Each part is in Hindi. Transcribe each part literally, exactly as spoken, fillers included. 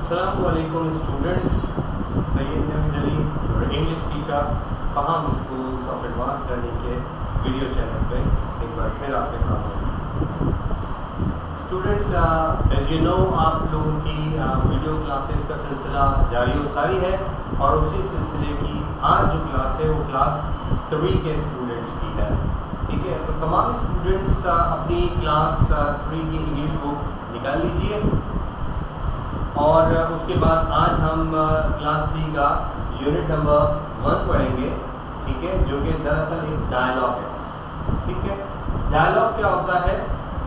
Assalamualaikum students, Sayyid Nahid Ali, your English teacher, Faham Schools of Advanced Learning के वीडियो चैनल पे एक बार फिर आपके साथ हूँ। स्टूडेंट्स, एज यू नो आप लोगों की वीडियो क्लासेस का सिलसिला जारी व सारी है और उसी सिलसिले की आज जो क्लास है वो क्लास थ्री के स्टूडेंट्स की है। ठीक है, तो तमाम स्टूडेंट्स अपनी क्लास थ्री की इंग्लिश बुक निकाल लीजिए और उसके बाद आज हम क्लास सी का यूनिट नंबर वन पढ़ेंगे। ठीक है, जो कि दरअसल एक डायलॉग है। ठीक है, डायलॉग क्या होता है?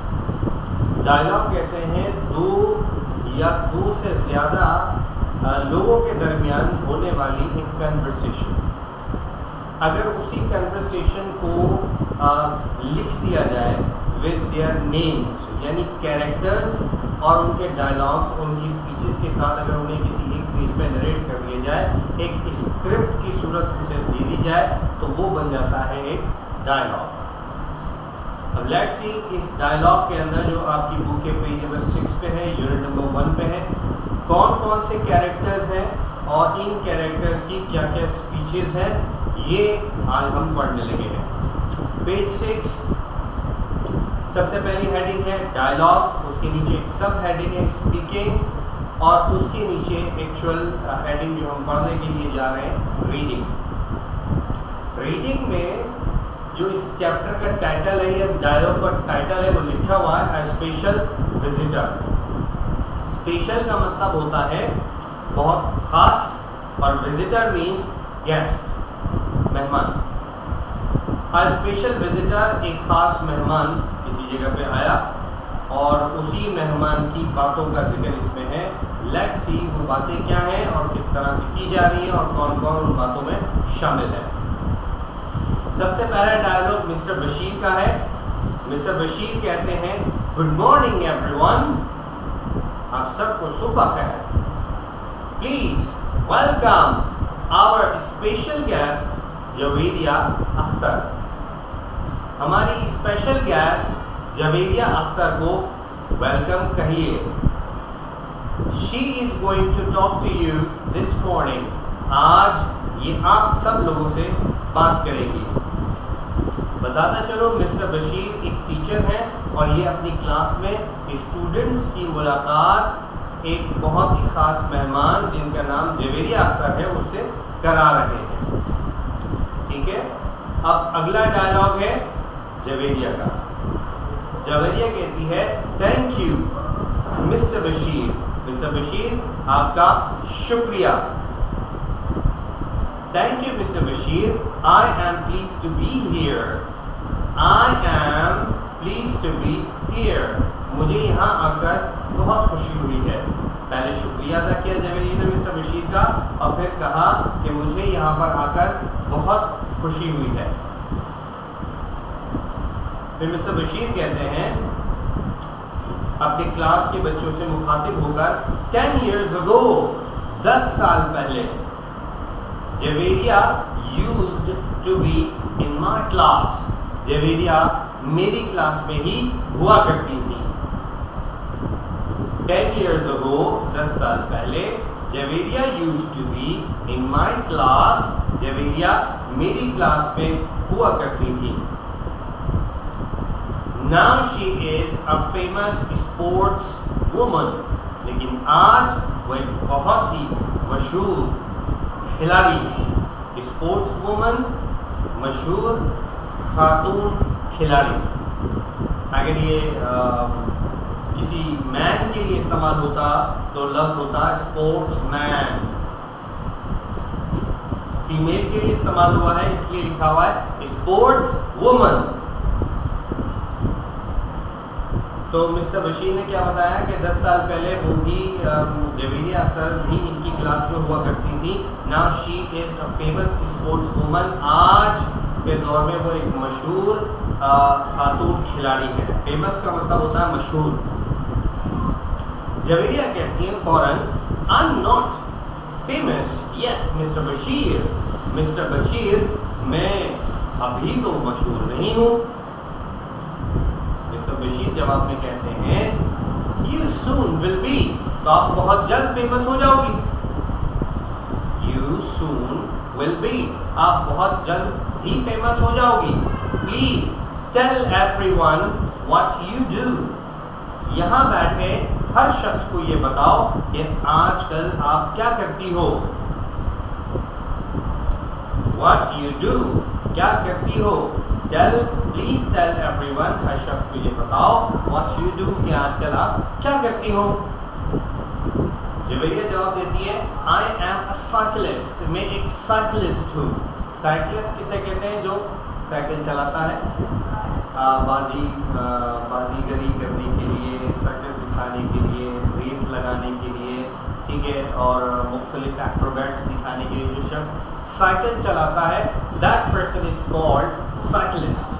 डायलॉग कहते हैं दो या दो से ज़्यादा लोगों के दरमियान होने वाली एक कन्वर्सेशन। अगर उसी कन्वर्सेशन को आ, लिख दिया जाए विद देयर नेम्स, यानी कैरेक्टर्स और उनके डायलॉग्स, उनकी स्पीचेस के साथ अगर उन्हें किसी एक पेज पे नरेट कर दिया जाए, एक स्क्रिप्ट की सूरत उसे दे दी जाए, तो वो बन जाता है एक डायलॉग। अब लेट्स सी इस डायलॉग के अंदर जो आपकी बुक के पेज नंबर सिक्स पे है, यूनिट नंबर वन पे है, कौन कौन से कैरेक्टर्स हैं और इन कैरेक्टर्स की क्या क्या स्पीचेस हैं, ये आज हम पढ़ने लगे हैं। पेज सिक्स, सबसे पहली हेडिंग है डायलॉग, उसके नीचे एक सब हेडिंग है स्पीकिंग और उसके नीचे एक्चुअल हेडिंग जो हम पढ़ने के लिए जा रहे हैं रीडिंग। रीडिंग में जो इस चैप्टर का टाइटल है, इस डायलॉग का टाइटल है, वो लिखा हुआ है स्पेशल विजिटर। स्पेशल का मतलब होता है बहुत खास और विजिटर मीन्स गेस्ट, मेहमान। आ स्पेशल विजिटर, एक खास मेहमान किसी जगह पे आया और उसी मेहमान की बातों का जिक्र इसमें है। लेट्स सी वो बातें क्या हैं और किस तरह से की जा रही है और कौन कौन उन बातों में शामिल है। सबसे पहला डायलॉग मिस्टर बशीर का है। मिस्टर बशीर कहते हैं, गुड मॉर्निंग एवरीवन, आप सबको सुबह खैर। Please welcome our special guest Javeria Akhtar. हमारी स्पेशल गेस्ट जवेरिया अख्तर को वेलकम कहिए। She is going to talk to you this morning. आज ये आप सब लोगों से बात करेगी। बताता चलो, मिस्टर बशीर एक टीचर हैं और ये अपनी क्लास में स्टूडेंट्स की मुलाकात एक बहुत ही ख़ास मेहमान जिनका नाम जवेरिया अख्तर है उससे करा रहे हैं। ठीक है, अब अगला डायलॉग है जवेरिया का। जवेरिया कहती है, thank you mister Bashir. Mister Bashir आपका शुक्रिया। Thank you mister Bashir, I am please to be here. I am please to be here. मुझे यहाँ आकर बहुत खुशी हुई है। पहले शुक्रिया अदा किया जवेरिया ने मिस्टर बशीर का और फिर कहा कि मुझे यहाँ पर आकर बहुत खुशी हुई है। फिर मिस्टर बशीर कहते हैं अपनी क्लास के बच्चों से मुखातिब होकर, टेन ईयर्स अगो, दस साल पहले, Javeria used to be in my class. Javeria मेरी क्लास में ही हुआ करती थी। टेन ईयर्स अगो, दस साल पहले, Javeria used to be in my class. Javeria मेरी क्लास में हुआ करती थी। Now she is a famous sports woman। लेकिन आज वो एक बहुत ही मशहूर खिलाड़ी, स्पोर्ट्स वुमन, मशहूर खातून खिलाड़ी। अगर ये आ, किसी मैन के लिए इस्तेमाल होता तो लफ्ज़ होता स्पोर्ट्स मैन। फीमेल के लिए इस्तेमाल हुआ है इसलिए लिखा हुआ है स्पोर्ट्स वुमन। तो मिस्टर बशीर ने क्या बताया कि दस साल पहले वो भी जवेरिया अख्तर भी इनकी क्लास में हुआ करती थी। Now she is a famous sports woman. आज के दौर में वो एक मशहूर खातून खिलाड़ी है। फेमस का मतलब होता है मशहूर। जवेरिया कहती है फौरन, I am not famous yet mister Bashir. Mister Bashir, मैं अभी तो मशहूर नहीं हूँ। मिस्टर बशीर जवाब में कहते हैं, you soon will be। तो तो आप बहुत जल्द फेमस हो जाओगी। You soon will be, आप बहुत जल्द ही फेमस हो जाओगी। Please tell everyone what you do, यहाँ बैठे हर शख्स को ये बताओ कि आजकल आप क्या करती हो। What you do, क्या करती हो। Tell, please tell everyone, हर शख्स को ये बताओ what you do, कि आजकल आप क्या करती हो। जवेरिया जवाब देती है I am a cyclist, मैं एक साइकिलिस्ट हूँ। साइकिलिस्ट किसे कहते हैं? जो साइकिल चलाता है आ, बाजी आ, बाजीगरी करने के लिए, सर्कस दिखाने के लिए, रेस लगाने के लिए, ठीक है, और मुख्तलिफ एक्रोबैट्स दिखाने के लिए जो शख्स साइकिल चलाता है, that person is called cyclist,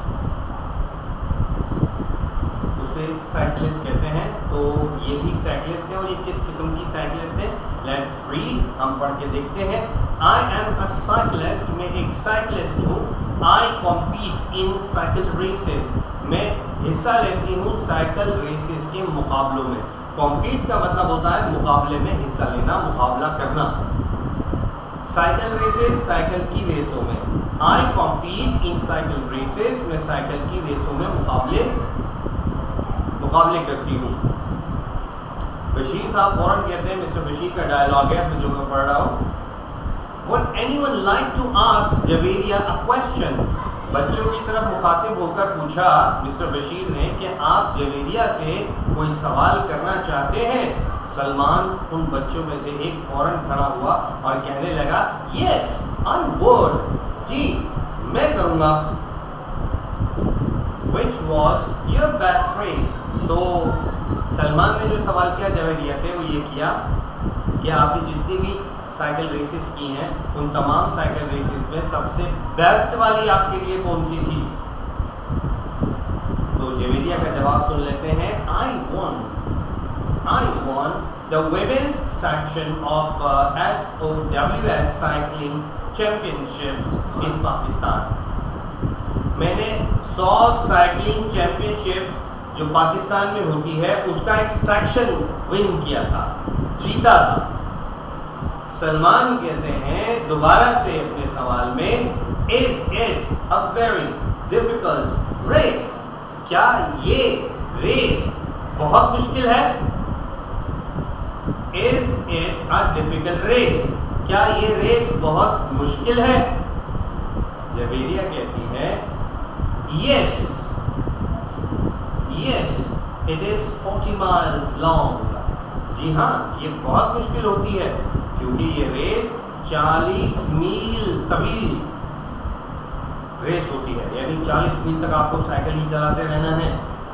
उसे साइकिलिस्ट कहते हैं। तो ये भी साइकिलिस्ट है, और ये किस किस्म की साइकिलिस्ट है? लेट्स रीड, हम पढ़ के देखते हैं। आई एम अ साइकिलिस्ट, मैं एक साइकिलिस्ट हूँ। I compete in cycle races, मैं हिस्सा लेती हूँ साइकिल रेसेस के मुकाबलों में। कॉम्पीट का मतलब होता है मुकाबले में हिस्सा लेना, मुकाबला करना। साइकिल रेसेस, साइकिल की रेसों में। I compete in cycle races, मैं साइकिल की रेसों में मुकाबले मुकाबले करती हूँ। बशीर साहब फौरन कहते हैं, मिस्टर बशीर का डायलॉग है जो मैं पढ़ रहा हूँ। Would anyone like to ask Javeria a question? बच्चों की तरफ मुखातिब होकर पूछा मिस्टर बशीर ने कि आप जवेरिया से कोई सवाल करना चाहते हैं? सलमान उन बच्चों में से एक फौरन खड़ा हुआ और कहने लगा यस आई वुड, जी मैं करूँगा। Which was your best race? तो सलमान ने जो सवाल किया जवेरिया से वो ये किया कि आपने जितनी भी साइकिल रेसेस की हैं उन तमाम साइकिल रेसेस में सबसे बेस्ट वाली आपके लिए कौन सी थी? तो जवेरिया का जवाब सुन लेते हैं। I won I won the women's section of S O W S cycling championships in Pakistan. मैंने सौ साइकिलिंग चैंपियनशिप्स जो पाकिस्तान में होती है उसका एक सेक्शन विन किया था, जीता था। सलमान कहते हैं दोबारा से अपने सवाल में, is it a very difficult race? क्या ये रेस बहुत मुश्किल है? Is it a difficult race? क्या ये रेस बहुत मुश्किल है? जवेरिया कहती है yes yes it is forty miles long. जी हाँ, ये बहुत मुश्किल होती है क्योंकि ये रेस चालीस मील तवील रेस होती है, यानी चालीस मील तक आपको साइकिल ही चलाते रहना है।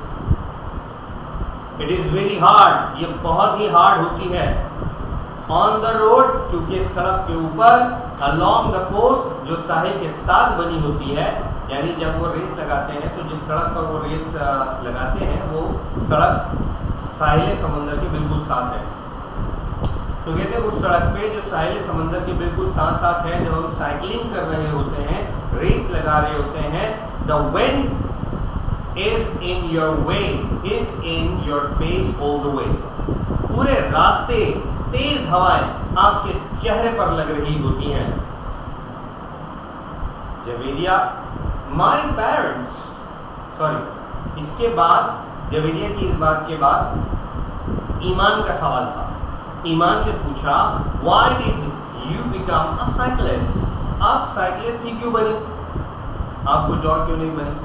इट इज वेरी हार्ड, ये बहुत ही हार्ड होती है। ऑन द रोड, क्योंकि सड़क के ऊपर, अलोंग द कोस्ट, जो साहिल के साथ बनी होती है, यानी जब वो रेस लगाते हैं तो जिस सड़क पर वो रेस लगाते हैं वो सड़क साहिल समंदर के बिल्कुल साथ है। तो कहते हैं उस सड़क पे जो साहिल समंदर के बिल्कुल साथ साथ है, जब हम साइकिलिंग कर रहे होते हैं, रेस लगा रहे होते हैं, the wind is in your way, is in your face all the way. पूरे रास्ते तेज हवाएं आपके चेहरे पर लग रही होती हैं। जवेरिया माय पेरेंट्स, सॉरी इसके बाद जवेरिया की इस बात के बाद ईमान का सवाल था। ईमान ने पूछा why did you become a cyclist? आप साइकिलिस्ट ही क्यों बनी? आप कुछ और क्यों नहीं बनी?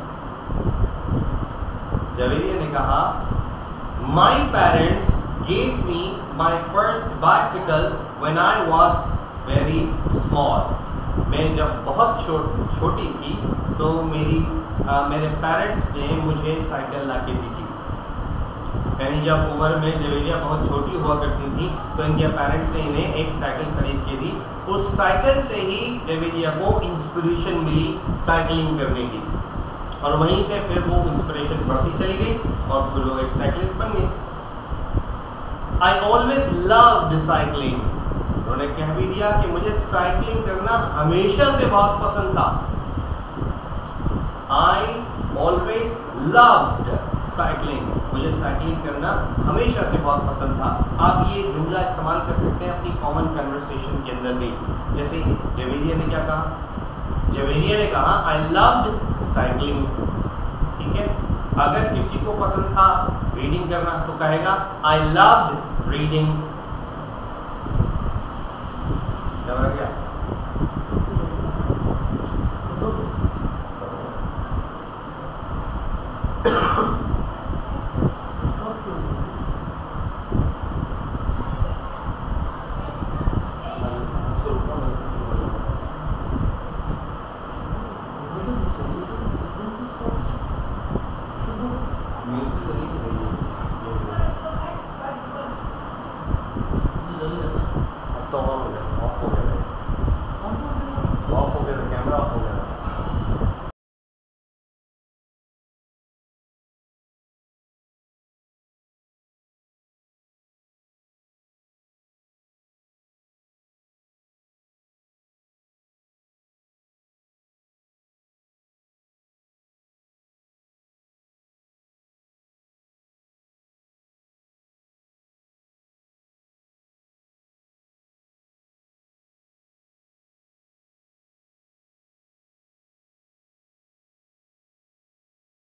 जवेरिया ने कहा my parents gave me my first bicycle when I was very small. मैं जब बहुत छो, छोटी थी तो मेरी आ, मेरे पेरेंट्स ने मुझे साइकिल ला के दी थी। यानी जब उम्र में जवेरिया बहुत छोटी हुआ करती थी तो इनके पेरेंट्स ने इन्हें एक साइकिल खरीद के दी। उस साइकिल से ही जवेरिया को इंस्पिरेशन मिली साइकिलिंग करने की, और वहीं से फिर वो इंस्पिरेशन बढ़ती चली गई और फिर वो एक साइकिलिस्ट बन गई। आई ऑलवेज लव्ड साइकिलिंग, उन्होंने कह भी दिया कि मुझे साइकिलिंग करना हमेशा से बहुत पसंद था। आई ऑलवेज लव्ड साइकिलिंग, मुझे साइकिलिंग करना हमेशा से बहुत पसंद था। आप ये जुमला इस्तेमाल कर सकते हैं अपनी कॉमन कन्वर्सेशन के अंदर भी। जैसे जवेरिया ने क्या कहा, जवेरिया ने कहा आई लव्ड साइकिलिंग, ठीक है। अगर किसी को पसंद था रीडिंग करना तो कहेगा आई लव्ड रीडिंग